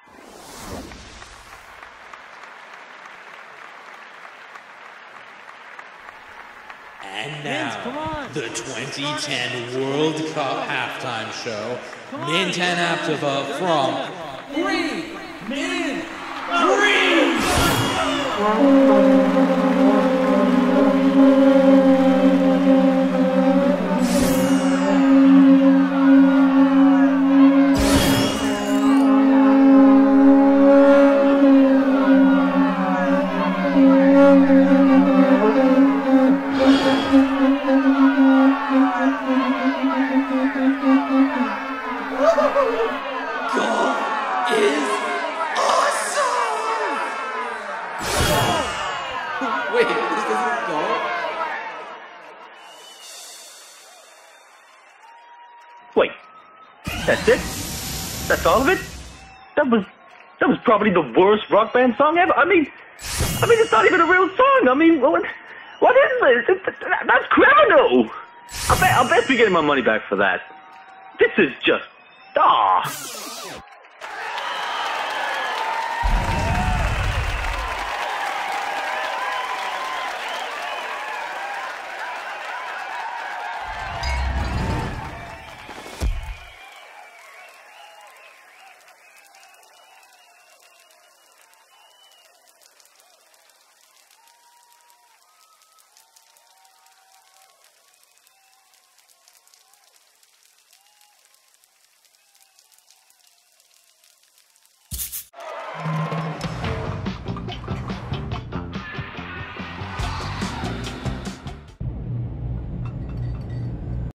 And now, the 2010 World Cup halftime show, Mint and Aptiva from Freen, Mint, Freen! Wait, this doesn't go? Wait, that's it? That's all of it? That was probably the worst rock band song ever. I mean, it's not even a real song. I mean, what is this? That's criminal. I'll bet you're getting my money back for that. This is just,